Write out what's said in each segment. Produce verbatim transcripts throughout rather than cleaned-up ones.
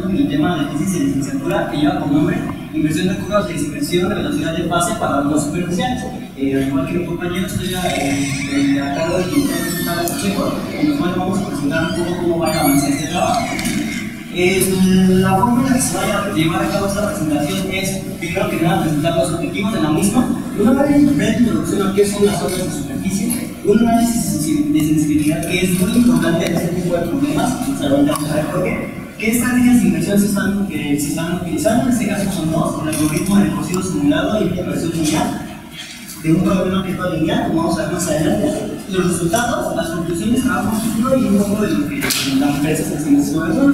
con el tema de tesis de licenciatura que lleva por nombre Inversión de curvas de dispersión de velocidad de fase para ondas superficiales. Eh, al igual que mi compañero, estoy a, eh, a cargo del resultado del consejo, en el cual vamos a presentar un poco cómo va a avanzar este trabajo. Eh, la forma en la que se vaya a llevar a cabo esta presentación es, primero que nada, presentar los objetivos de la misma, una breve introducción a qué son las ondas de superficie, un análisis de sensibilidad que es muy importante en este tipo de problemas, vamos a ver por qué. ¿Qué estrategias de inversión se están, eh, se están utilizando? En este caso son dos: el algoritmo de cocido simulado y la inversión lineal de un problema que es lineal, como vamos a ver más adelante. Los resultados, las conclusiones, trabajo futuro y un poco de lo que la empresa está haciendo sobre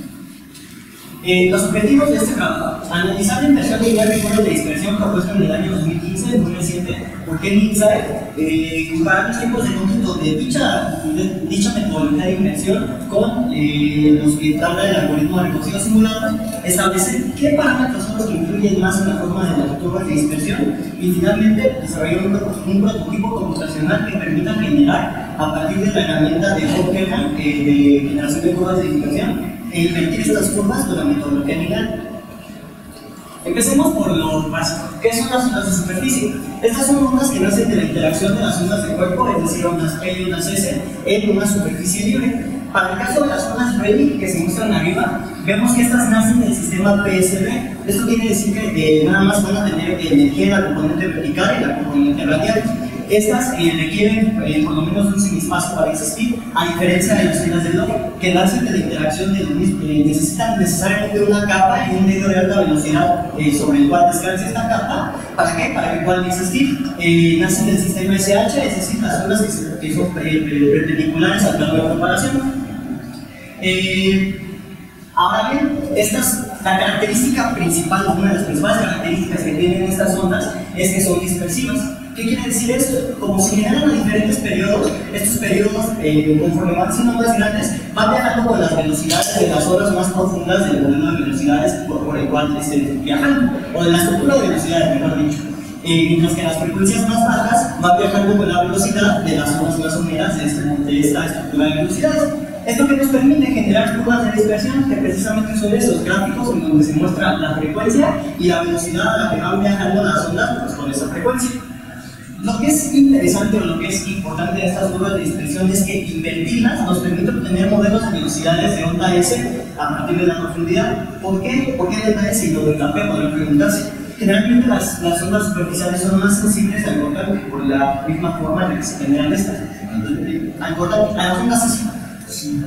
eh, los objetivos de este trabajo: analizar la inversión lineal de curvas de dispersión propuesta en el año dos mil quince, muy reciente, porque el INSAE, eh, comparar los tiempos de cómputo de dicha, de dicha metodología de inversión con eh, los que trata el algoritmo de recocido simulado, establecer qué parámetros son los que influyen más en la forma de las curvas de dispersión y finalmente desarrollar un, un prototipo computacional que permita generar a partir de la herramienta de Hopkelman eh, de generación de curvas de dispersión e invertir estas curvas con la metodología lineal. Empecemos por lo básico. ¿Qué son las ondas de superficie? Estas son ondas que nacen de la interacción de las ondas de cuerpo, es decir, ondas P y ondas S, en una superficie libre. Para el caso de las ondas Rayleigh que se muestran arriba, vemos que estas nacen del sistema P S R. Esto quiere decir que eh, nada más van a tener energía en la componente vertical y la componente radial. Estas eh, requieren eh, por lo menos un semiespacio para existir, a diferencia de las ondas de Lowe, que nacen de la interacción de eh, necesitan necesariamente una capa y un medio de alta velocidad eh, sobre el cual descansa esta capa. ¿Para qué? Para que puedan existir. Eh, nacen del sistema S H, es decir, las ondas que, se, que son eh, perpendiculares al plano de comparación. Eh, ahora bien, estas, la característica principal, una de las principales características que tienen estas ondas es que son dispersivas. ¿Qué quiere decir esto? Como se generan a diferentes periodos, estos periodos, eh, conforme van siendo más grandes, van viajando con las velocidades de las olas más profundas del modelo de velocidades por, por el cual estén viajando, o de la estructura de velocidades, mejor dicho. Eh, mientras que las frecuencias más bajas van viajando con la velocidad de las olas más someras de, este, de esta estructura de velocidades. Esto que nos permite generar curvas de dispersión, que precisamente son esos gráficos en donde se muestra la frecuencia y la velocidad a la que van viajando las ondas pues, con esa frecuencia. Lo que es interesante o lo que es importante de estas curvas de dispersión es que invertirlas nos permite obtener modelos de velocidades de onda S a partir de la profundidad. ¿Por qué? ¿Por qué delta S y no delta P? Podrían preguntarse. Generalmente las, las ondas superficiales son más sensibles al cortante por la misma forma en la que se generan estas. Al cortante, a las ondas así. Sí,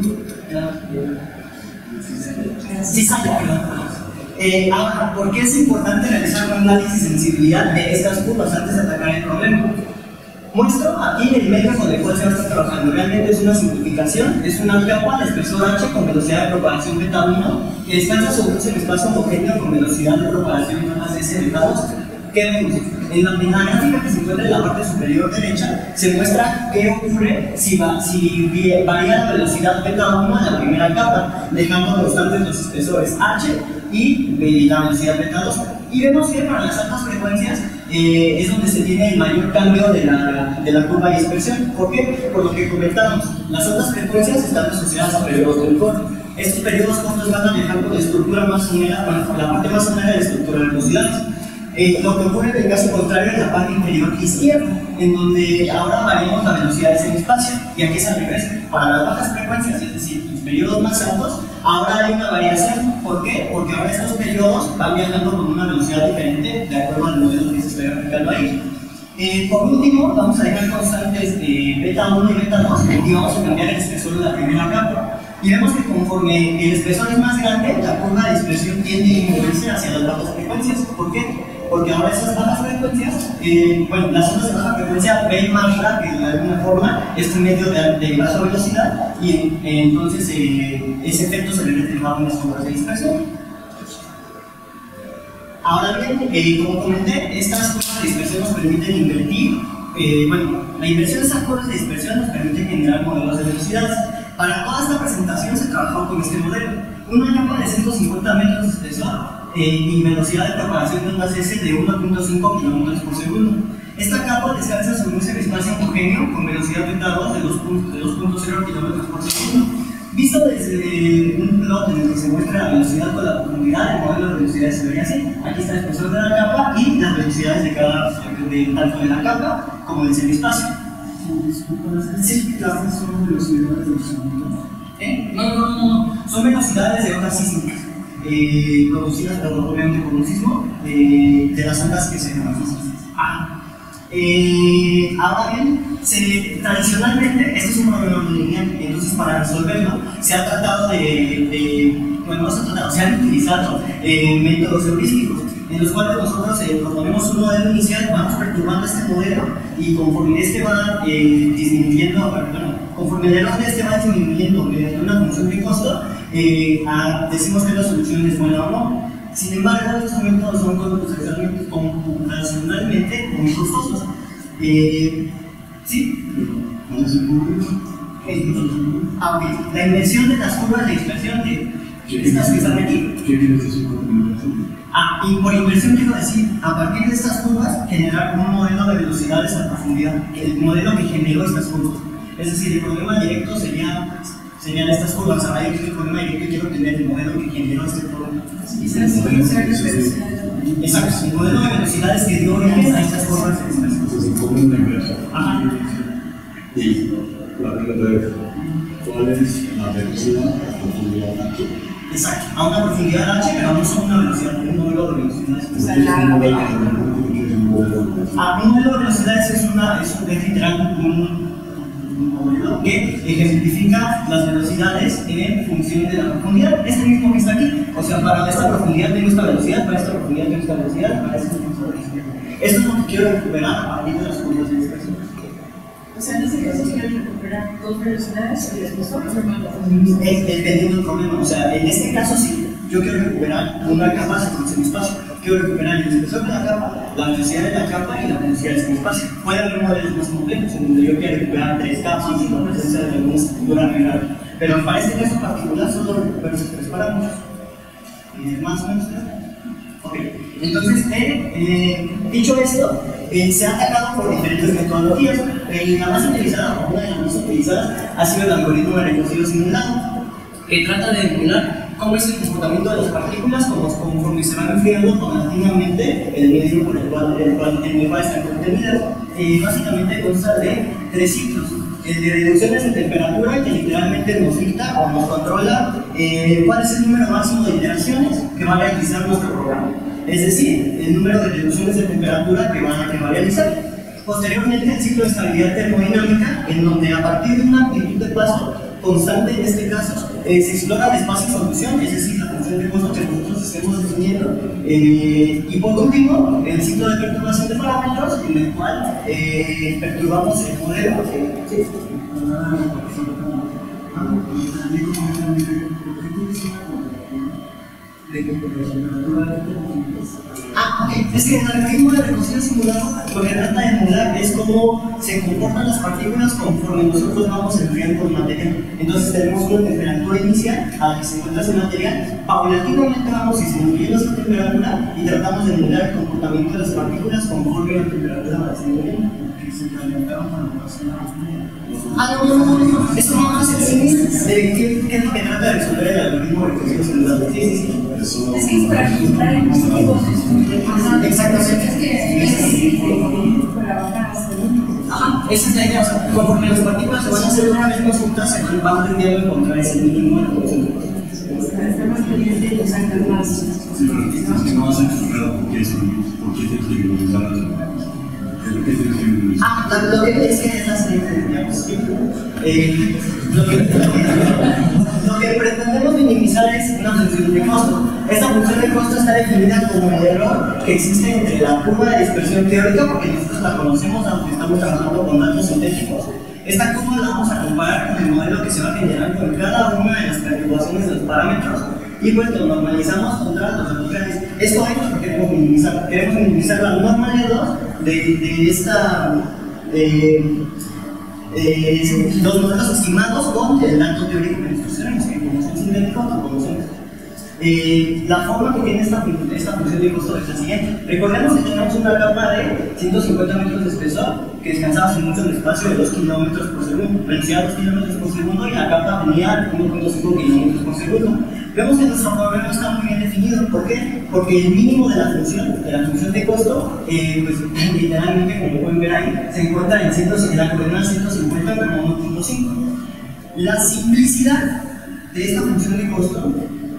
sí, Eh, ahora, ¿por qué es importante realizar un análisis de sensibilidad de estas curvas antes de atacar el problema? Muestro aquí el método de cual se va a estar trabajando. Realmente es una simplificación, es una capa de espesor H con velocidad de propagación beta uno que descansa sobre un semiespacio homogéneo con velocidad de propagación de ondas S beta dos. ¿Qué vemos? En la, en la gráfica que se encuentra en la parte superior derecha se muestra qué ocurre si, va, si varía la velocidad beta uno en la primera capa, dejando constantes los espesores H y la velocidad beta dos. Y vemos que para las altas frecuencias eh, es donde se tiene el mayor cambio de la, de la curva de dispersión. ¿Por qué? Por lo que comentábamos, las altas frecuencias están asociadas a periodos del corto. Estos periodos cortos van a viajar con la estructura más somera, bueno, la parte más somera de la estructura de velocidades. Eh, lo que ocurre en el caso contrario es la parte inferior izquierda, en donde ahora variamos la velocidad de ese espacio, y aquí es al revés. Para las bajas frecuencias, es decir, los periodos más altos, ahora hay una variación. ¿Por qué? Porque ahora estos periodos van viajando con una velocidad diferente de acuerdo al modelo que se está aplicando ahí. Eh, por último, vamos a dejar constantes de beta uno y beta dos, y vamos a cambiar el espesor de la primera capa. Y vemos que conforme el espesor es más grande, la curva de dispersión tiende a moverse hacia las bajas frecuencias. ¿Por qué? Porque ahora esas bajas frecuencias, eh, bueno, las ondas de baja frecuencia ven más rápido de alguna forma este medio de, de baja velocidad y eh, entonces eh, ese efecto se ve reflejado en las curvas de dispersión. Ahora bien, eh, como comenté, estas curvas de dispersión nos permiten invertir, eh, bueno, la inversión de esas curvas de dispersión nos permite generar modelos de velocidades. Para toda esta presentación se trabajó con este modelo, una capa de ciento cincuenta metros de espesor eh, y velocidad de propagación de ondas S de uno punto cinco kilómetros por segundo. Esta capa descansa sobre un semiespacio homogéneo con velocidad beta dos de dos punto cero kilómetros por segundo. Visto desde un plot en el que se muestra la velocidad con la profundidad, el modelo de velocidades se vería así. Aquí está el espesor de la capa y las velocidades de cada, de, tanto de la capa como del semiespacio. Sí, clases son velocidades de oscilamiento. ¿Eh? No, no, no, no, son velocidades de ondas sísmicas, eh, producidas obviamente por un sismo, eh, de las ondas que se llaman. Ah. Eh, ahora bien, se, tradicionalmente, este es un problema no lineal, entonces para resolverlo se ha tratado de, de bueno, no se ha tratado, se han utilizado eh, métodos heurísticos, en los cuales nosotros eh, proponemos un modelo inicial, vamos perturbando este modelo y conforme este va eh, disminuyendo, bueno, conforme el error de este va disminuyendo mediante una función de costo, eh, a, decimos que la solución es buena o no. Sin embargo, estos métodos son computacionalmente, computacionalmente muy costosos. Eh, ¿Sí? ¿Cuál es el problema? Ah, ok. La inversión de las curvas de expresión de estas que están aquí. ¿Qué quieres decir con inversión? Ah, y por inversión quiero decir, a partir de estas curvas, generar un modelo de velocidades a profundidad, el modelo que generó estas curvas. Es decir, el problema directo sería, serían estas curvas. Ahora yo quiero el problema directo y quiero tener el modelo que generó este problema. Exacto, el modelo de velocidades que dio origen a estas curvas de expresión. Entonces, ¿cómo una inversión? Ajá. Y la pregunta es, ¿cuál es la velocidad a profundidad H? Exacto, a una profundidad H, pero no son una velocidad, un modelo de velocidades. ¿Qué es un modelo de Ah, un modelo de velocidades es, una, es, un, es literal un, un modelo que ejemplifica las velocidades en función de la profundidad. Este mismo que está aquí, o sea, para esta profundidad tengo esta velocidad, para esta profundidad tengo esta velocidad, para esta tengo esta velocidad. Esto es lo que quiero recuperar a partir de las curvas de expresión. O sea, en este caso quiero recuperar dos velocidades y después transformar la Es dependiendo del problema, o sea, en este caso sí, yo quiero recuperar una capa sobre el semiespacio. Quiero recuperar el espesor de la capa, la velocidad de la capa y la velocidad del semiespacio. Puede haber modelos más complejos en donde yo quiero recuperar tres capas y la presencia de alguna estructura regular. Pero para este caso particular solo recupero esos tres parámetros. Eh, ¿Más o menos? Ok. Entonces, eh, eh, dicho esto, eh, se ha atacado por diferentes metodologías. Eh, la más utilizada, o una de las más utilizadas, ha sido el algoritmo de recocido simulado, que trata de emular cómo es el comportamiento de las partículas como, conforme se van enfriando paulatinamente el medio por el cual, el cual, en el cual están contenidas. Eh, básicamente consta de tres ciclos. El de reducciones de temperatura, que literalmente nos dicta o nos controla eh, cuál es el número máximo de iteraciones que va a realizar nuestro programa. Es decir, el número de reducciones de temperatura que va, que va a realizar. Posteriormente, el ciclo de estabilidad termodinámica, en donde a partir de una amplitud de paso constante, en este caso, eh, se explora el espacio de solución, es decir, la función de costo que nosotros estemos definiendo. Eh, y por último, el ciclo de perturbación de parámetros, en el cual eh, perturbamos el modelo. ¿Sí? Ah, ok. Es que en el algoritmo de recocido simulado lo que trata de emular es cómo se comportan las partículas conforme nosotros vamos enfriando el material. Entonces tenemos una temperatura inicial a la que se encuentra ese material, paulatinamente vamos disminuyendo esa temperatura y tratamos de emular el comportamiento de las partículas conforme la temperatura va disminuyendo. Ah, no, no, no, no, es como más sencillo de qué, qué es lo que trata de resolver el algoritmo de recocido simulado. Sí, sí, sí. Es que es para quitar el motivo. Exactamente. Es que es para bajar hasta el Ajá, esa es la idea. O sea, conforme las partículas se van a hacer una vez más juntas, se van tendiendo a encontrar ese mínimo de concentración. Está más pendiente y sacar más. Sí, pero es que no vas a explicar por qué tienes que minimizar las variables. ¿Por qué tienes que minimizar? Ah, lo que es que es la siguiente diapositiva. Eh, lo, que, lo que pretendemos minimizar es una función de costo. Esta función de costo está definida como el error que existe entre la curva de dispersión teórica, porque nosotros la conocemos aunque estamos trabajando con datos sintéticos. Esta curva la vamos a comparar con el modelo que se va a generar con cada una de las perturbaciones de los parámetros y pues lo normalizamos contra los radicales. Esto es lo que queremos minimizar. Queremos minimizar la norma de dos de, de esta. De, Eh, los modelos estimados con el dato teórico que nosotros tenemos, que como son sintéticos, lo conocemos. Eh, la forma que tiene esta, esta función de costo es la siguiente. Recordemos que tenemos una capa de ciento cincuenta metros de espesor que descansaba sin mucho en el espacio de dos kilómetros por segundo, vencía dos kilómetros por segundo y la capa venía uno punto cinco kilómetros por segundo. Vemos que nuestro problema está muy bien definido. ¿Por qué? Porque el mínimo de la función, de la función de costo, eh, pues literalmente, como pueden ver ahí, se encuentra en, ciento, en la coordenada ciento cincuenta como uno punto cinco. La simplicidad de esta función de costo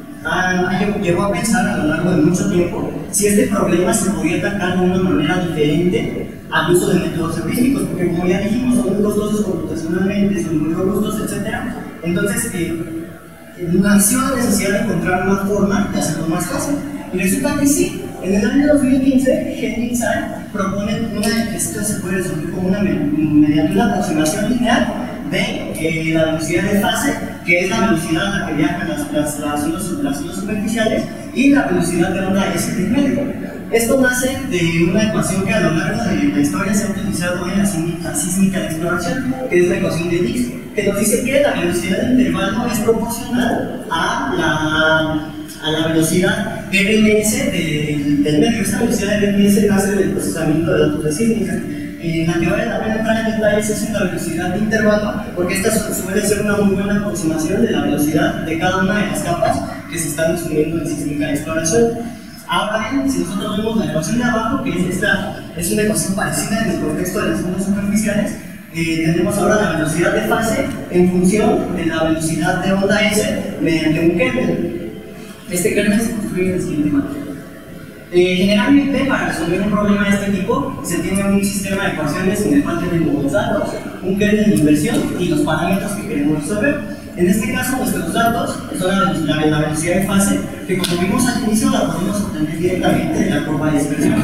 Ah, llegó a pensar a lo largo de mucho tiempo si este problema se podía atacar de una manera diferente al uso de métodos heurísticos, porque como ya dijimos, son muy costosos computacionalmente, son muy robustos, etcétera. Entonces, eh, nació la necesidad de encontrar una forma de hacerlo más fácil. Y resulta que sí, en el año dos mil quince, Henry Tsai propone una, esto se puede resumir como una, mediante una aproximación lineal de eh, la velocidad de fase, que es la velocidad a la que viajan las, las, las, ondas, las ondas superficiales, y la velocidad de onda S del medio. Esto nace de una ecuación que a lo largo de la historia se ha utilizado en la sísmica, sísmica de exploración, que es la ecuación de Dix, que nos dice que la velocidad de intervalo es proporcional a la, a la velocidad R M S del, del medio. Esta velocidad R M S nace del procesamiento de datos de sísmica. En la que vale la pena entrar en detalles es en la velocidad de intervalo, porque esta suele ser una muy buena aproximación de la velocidad de cada una de las capas que se están descubriendo en sísmica de exploración. Ahora bien, si nosotros vemos la ecuación de abajo, que es esta, es una ecuación parecida en el contexto de las ondas superficiales, eh, tenemos ahora la velocidad de fase en función de la velocidad de onda S mediante un kernel. Este kernel se construye en el siguiente manera. Eh, generalmente, para resolver un problema de este tipo, se tiene un sistema de ecuaciones en el cual tenemos los datos, un kernel de inversión y los parámetros que queremos resolver. En este caso, nuestros datos son la, la, la velocidad de fase, que como vimos al inicio la podemos obtener directamente de la curva de dispersión.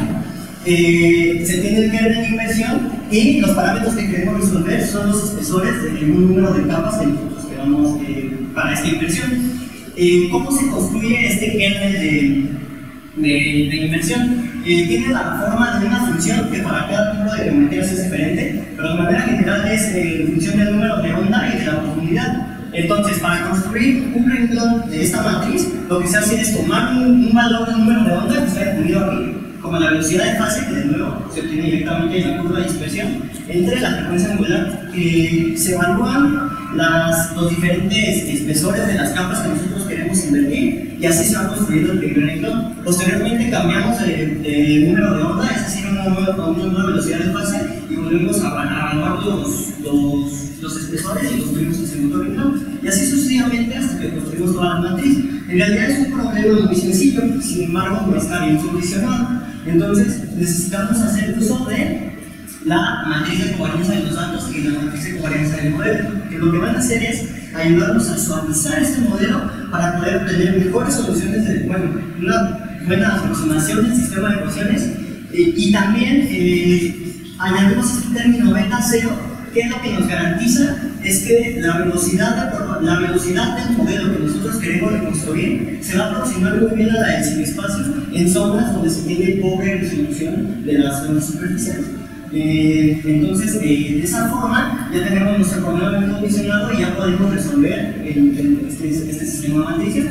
Eh, se tiene el kernel de inversión y los parámetros que queremos resolver son los espesores de un número de capas que nosotros queramos eh, para esta inversión. Eh, ¿Cómo se construye este kernel de De, de inversión? Eh, tiene la forma de una función que para cada tipo de geometrías es diferente, pero de manera general es eh, función del número de onda y de la profundidad. Entonces, para construir un renglón de esta matriz, lo que se hace es tomar un, un valor de número de onda que está definido aquí, como la velocidad de fase, que de nuevo se obtiene directamente en la curva de dispersión, entre la frecuencia angular. Eh, se evalúan las, los diferentes espesores de las capas que nosotros queremos invertir, y así se va construyendo el primer renglón. Posteriormente cambiamos el, el número de onda, es decir, una nueva, una nueva velocidad de fase, y volvemos a evaluar los, los, los espesores y construimos el segundo renglón. Y así sucesivamente hasta que construimos toda la matriz. En realidad es un problema muy sencillo, sin embargo no está bien solucionado. Entonces necesitamos hacer uso de la matriz de covarianza de los datos y la matriz de covarianza del modelo, que lo que van a hacer es ayudarnos a suavizar este modelo para poder obtener mejores soluciones, de, bueno, una buena aproximación del sistema de ecuaciones, eh, y también eh, añadimos este término beta cero, que es lo que nos garantiza es que la velocidad, de, la velocidad del modelo que nosotros queremos reconstruir se va a aproximar muy bien a la del cinespacio en zonas donde se tiene pobre resolución de las zonas superficiales. Eh, entonces, eh, de esa forma ya tenemos nuestro problema bien condicionado y ya podemos resolver el, el, este, este sistema matricial.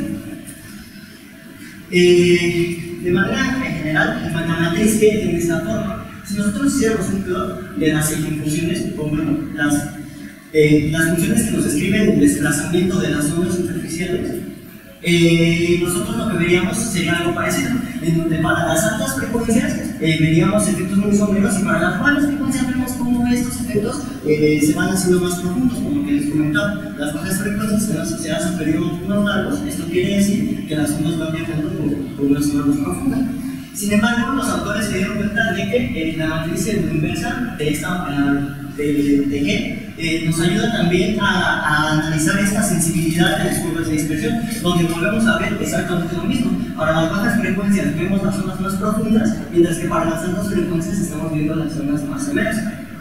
Eh, de manera general, la matriz que tiene esta forma. Si nosotros hiciéramos un plot de las funciones, como las, eh, las funciones que nos describen el desplazamiento de las ondas superficiales, eh, nosotros lo que veríamos sería algo parecido, en donde para las altas frecuencias eh, veríamos efectos muy sombreros, y para las bajas frecuencias vemos cómo estos efectos eh, se van haciendo más profundos, como que les comentaba. Las bajas frecuencias están asociadas a periodos más largos. Esto quiere decir que las ondas van viajando por, por una zona más profunda. Sin embargo, los autores se dieron cuenta de que eh, la matriz inversa de esta de, de G eh, nos ayuda también a, a analizar esta sensibilidad de las curvas de dispersión, donde volvemos a ver exactamente lo mismo. Para las bajas frecuencias vemos las zonas más profundas, mientras que para las altas frecuencias estamos viendo las zonas más severas.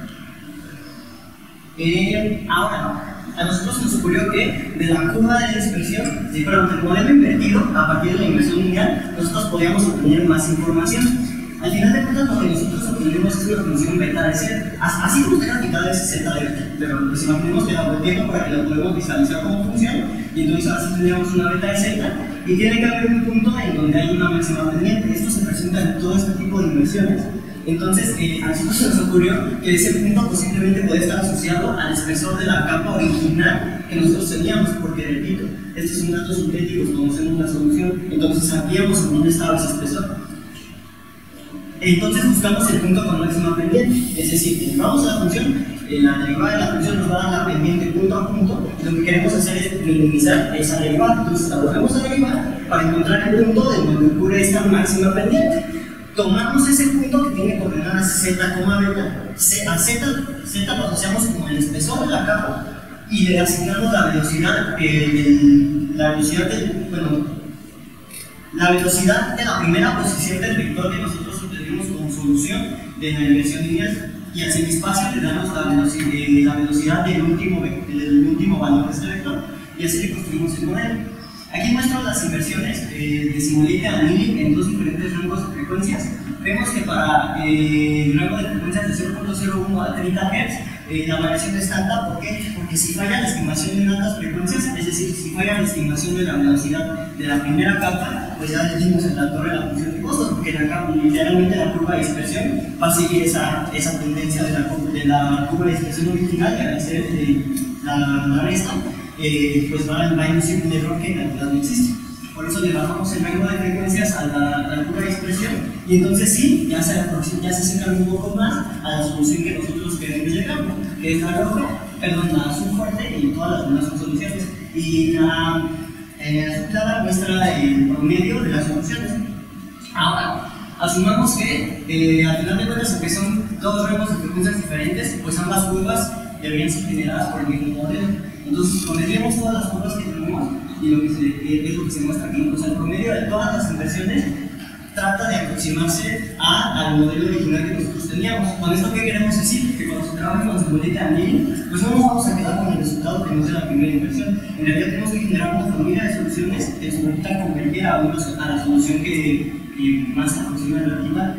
Eh, ahora, a nosotros nos ocurrió que de la curva de dispersión, perdón, del modelo invertido, a partir de la inversión lineal, nosotros podíamos obtener más información. Al final de cuentas, lo que nosotros obtenemos es una función beta de Z. Así como está graficada es Z de beta, pero pues imaginemos que la volteamos para que la podamos visualizar como función, y entonces ahora sí tendríamos una beta de Z, y tiene que haber un punto en donde hay una máxima pendiente. Esto se presenta en todo este tipo de inversiones. Entonces, eh, a nosotros se nos ocurrió que ese punto posiblemente puede estar asociado al espesor de la capa original que nosotros teníamos, porque repito, estos son datos sintéticos, conocemos la solución, entonces sabíamos en dónde estaba ese espesor. Entonces buscamos el punto con máxima pendiente, es decir, vamos a la función, la derivada de la función nos va a dar la pendiente punto a punto, y lo que queremos hacer es minimizar esa derivada. Entonces la volvemos a derivar para encontrar el punto de donde ocurre esta máxima pendiente. Tomamos ese punto que tiene coordenadas z, beta, a z, z lo asociamos como el espesor de la capa y le asignamos la velocidad, eh, la velocidad del, bueno, la velocidad de la primera posición del vector que nosotros obtenemos como solución de la inversión lineal, y al semiespacio le damos la velocidad, eh, la velocidad del, último, del último valor de este vector, y así le construimos el modelo. Aquí muestro las inversiones eh, de simulate a Annealing en dos diferentes rangos de frecuencias. Vemos que para eh, el rango de frecuencias de cero punto cero uno a treinta hertz, eh, la variación es tanta. ¿Por qué? Porque si falla la estimación en altas frecuencias, es decir, si falla la estimación de la velocidad de la primera capa, pues ya decimos en la torre de la función de costos, porque la capa, literalmente la curva de dispersión va a seguir esa, esa tendencia de la, de la curva de dispersión original, y al hacer eh, la, la resta, Eh, pues va, va a inducir un error que en realidad no existe. Por eso le bajamos el rango de frecuencias a la, a la curva de expresión, y entonces sí, ya se, ya se acercan un poco más a la solución que nosotros queremos llegar, que es la roja, perdón, la azul fuerte, y todas las demás son soluciones. Y la eh, azul clara muestra el promedio de las soluciones. Ahora, asumamos que eh, al final de cuentas, aunque son dos rangos de frecuencias diferentes, pues ambas curvas deberían ser generadas por el mismo modelo. Entonces, pondríamos todas las curvas que tenemos, y lo que se, eh, es lo que se muestra aquí. O sea, el promedio de todas las inversiones trata de aproximarse a, al modelo original que nosotros teníamos. Con esto, ¿qué queremos decir? Que cuando se trabaja con simulate Annealing, pues no nos vamos a quedar con el resultado que nos dé la primera inversión. En realidad, tenemos que generar una familia de soluciones que nos permitan converger a, unos, a la solución que, que más se aproxima a la original.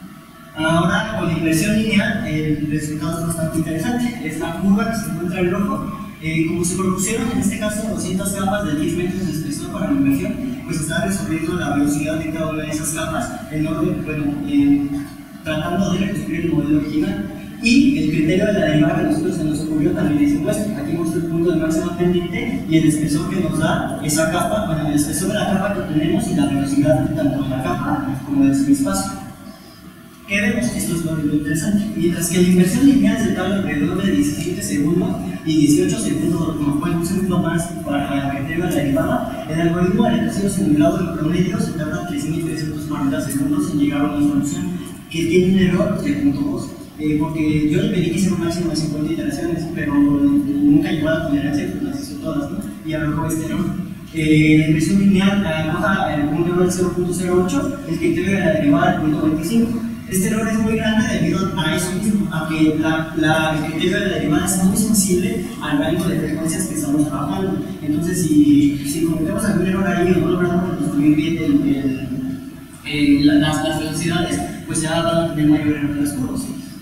Ahora, con la inversión lineal, el resultado es bastante interesante. Es la curva que se encuentra en rojo. Eh, como se propusieron en este caso doscientas capas de diez metros de espesor para la inversión, pues está resolviendo la velocidad de cada una de esas capas en orden, bueno, eh, tratando de reconstruir el modelo original. Y el criterio de la derivada que a nosotros se nos ocurrió también se muestra. Aquí muestra el punto de máxima pendiente y el espesor que nos da esa capa, bueno, el espesor de la capa que tenemos y la velocidad tanto de la capa como del semiespacio. ¿Qué vemos? Esto es lo interesante. Mientras que la inversión lineal se tarda alrededor de diecisiete segundos y dieciocho segundos, como fue un segundo más para el criterio de la derivada, el algoritmo de recursivo simulado en promedio se tarda tres mil trescientos cuarenta segundos en llegar a una solución que tiene un error de punto dos. Eh, porque yo le pedí que hiciera un máximo de cincuenta iteraciones, pero nunca llegó a la tolerancia, pues las hizo todas, ¿no? Y arrojó este error. Eh, la inversión lineal arroja el punto del cero punto cero ocho, el criterio de la derivada del punto veinticinco. Este error es muy grande debido a eso mismo, a que la, la, el criterio de la derivada es muy sensible al rango de frecuencias que estamos trabajando. Entonces, si, si cometemos algún error ahí o no logramos reconstruir bien el, el, el, las, las velocidades, pues ya van a tener mayor error en las curvas.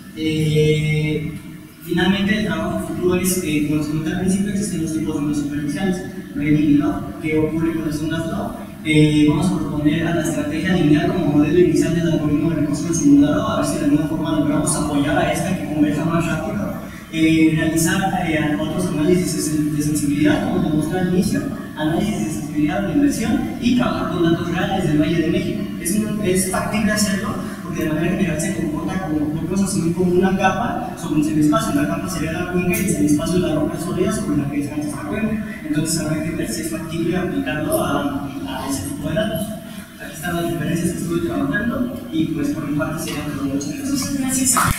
Eh, finalmente, el trabajo futuro es, eh, como les comenté al principio, existen los tipos de ondas superficiales, Rayleigh y Law. ¿Qué ocurre con las ondas Law? Eh, vamos a proponer a la estrategia lineal como modelo inicial del algoritmo de recursivo simulado, a ver si de alguna forma logramos apoyar a esta que converja más rápido. Eh, realizar eh, otros análisis de sensibilidad, como demostré al inicio, análisis de sensibilidad de la inversión, y trabajar con datos reales del Valle de México. Es, un, es factible hacerlo, porque de manera general se comporta como, lo podemos asumir como una capa sobre un semiespacio. La capa sería la cuenca y el semiespacio es la roca sólida sobre la que descansa esta cuenca. Entonces habrá que ver si es factible aplicarlo a, a ese tipo de datos. Aquí están las diferencias que estuve trabajando, y pues por mi parte sería todo. Muchas gracias.